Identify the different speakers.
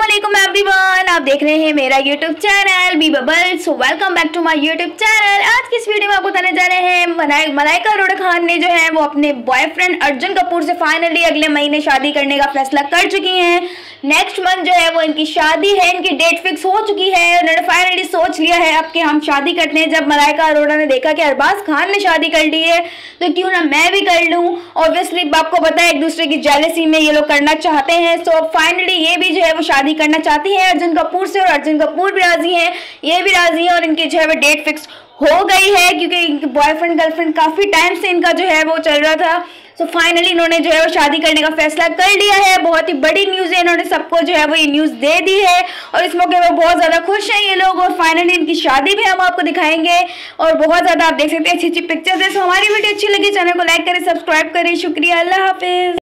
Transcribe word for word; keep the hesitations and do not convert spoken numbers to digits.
Speaker 1: अस्सलामुअलैकुम एवरीवन, आप देख रहे हैं मेरा YouTube channel B bubble. So welcome back to my YouTube channel. आज की इस वीडियो में आपको बताने जा रहे हैं मलाइ मलाइका अरोड़ा खान ने जो है वो अपने बॉयफ्रेंड अर्जुन कपूर से फाइनली अगले महीने शादी करने का फैसला कर चुकी हैं। नेक्स्ट मंथ जो है वो इनकी शादी है, इनकी डेट फिक्स हो चुकी है। उन्होंने फाइनली सोच लिया है अब कि हम शादी करते हैं। जब मलाइका अरोड़ा ने देखा कि अरबाज खान ने शादी कर ली है तो क्यों ना मैं भी कर लूँ। ऑब्वियसली आपको पता है एक दूसरे की जेलसी में ये लोग करना चाहते हैं। सो फाइनली ये भी जो है वो शादी करना चाहती है अर्जुन कपूर से, और अर्जुन कपूर भी राजी हैं, ये भी राजी हैं, और इनकी जो है वो डेट फिक्स हो गई है क्योंकि इनके बॉयफ्रेंड गर्लफ्रेंड काफ़ी टाइम से इनका जो है वो चल रहा था। सो so फाइनली इन्होंने जो है वो शादी करने का फैसला कर लिया है। बहुत ही बड़ी न्यूज़ है, इन्होंने सबको जो है वो ये न्यूज़ दे दी है और इस मौके पर बहुत ज़्यादा खुश हैं ये लोग। और फाइनली इनकी शादी भी हम आपको दिखाएंगे और बहुत ज़्यादा आप देख सकते हैं अच्छी अच्छी पिक्चर्स है। सो हमारी वीडियो अच्छी लगी, चैनल को लाइक करें, सब्सक्राइब करें। शुक्रिया, अल्लाह हाफिज़।